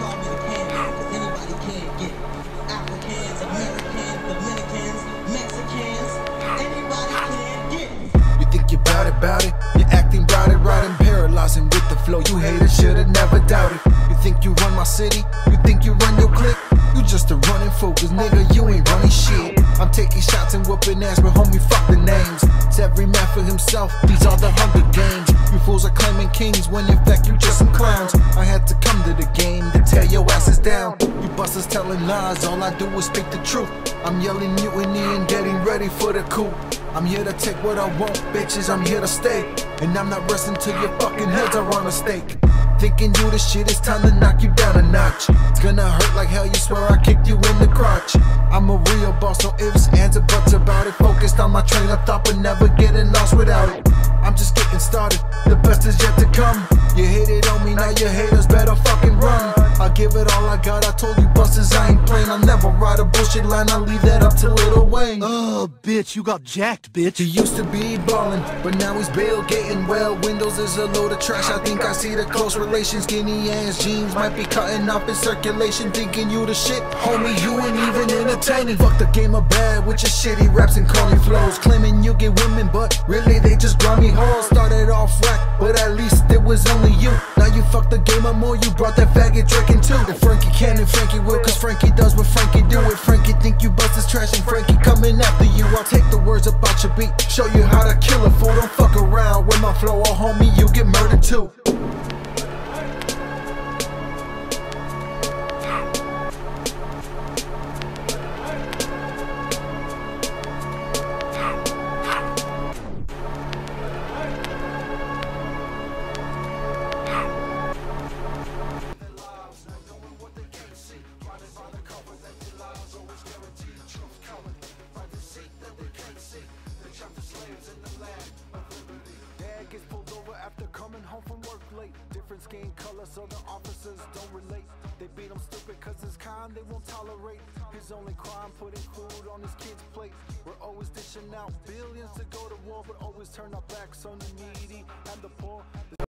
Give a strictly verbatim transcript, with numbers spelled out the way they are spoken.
already can, cause anybody can get it. Africans, Americans, Dominicans, Mexicans, anybody can get it. You think you bout it, bout it? You're acting bout it, right and paralyzing with the flow. You haters should've never doubted. You think you run my city? You think you run your clique? You just a running fool, cause nigga, you ain't running shit. I'm taking shots and whooping ass, but homie, fuck the names. It's every man for himself, these are the Hunger Games. You fools are claiming kings, when in fact you just some clowns. I had to come to the game to tear your asses down. You busters telling lies, all I do is speak the truth. I'm yelling mutiny and getting ready for the coup. I'm here to take what I want, bitches, I'm here to stay. And I'm not resting till your fucking heads are on a stake. Thinking you the shit, it's time to knock you down a notch. It's gonna hurt like hell, you swear I kicked you in the crotch. I'm a real boss, no ifs, ands, or buts about it. Focused on my train of thought, but never getting lost without it. I'm just getting started, the best is yet to come. You hated on me, now your haters better fucking run. I give it all I got, I told you busters I ain't playing. I'll never ride a bullshit line, I'll leave that up to Lil Wayne. Oh, bitch, you got jacked, bitch. He used to be ballin', but now he's bail getting well. Windows is a load of trash, I think I see the close relation. Skinny ass jeans might be cutting off his circulation. Thinking you the shit, homie, you ain't even entertaining. Fuck the game of bad with your shitty raps and corny flows. Claiming you get women, but really they just grimy hoes. Started off whack, but at least it was only you. Now you fuck the game up more, you brought that faggot drinking too. If Frankie can and Frankie will, cause Frankie does what Frankie do. If Frankie think you bust his trash and Frankie coming after you, I'll take the words about your beat, show you how to kill a fool. Don't fuck around with my flow, oh homie, you get murdered too. Dad gets pulled over after coming home from work late. Different skin color so the officers don't relate. They beat him stupid cause his kind they won't tolerate. His only crime putting food on his kid's plate. We're always dishing out billions to go to war, but always turn our backs on the needy and the poor.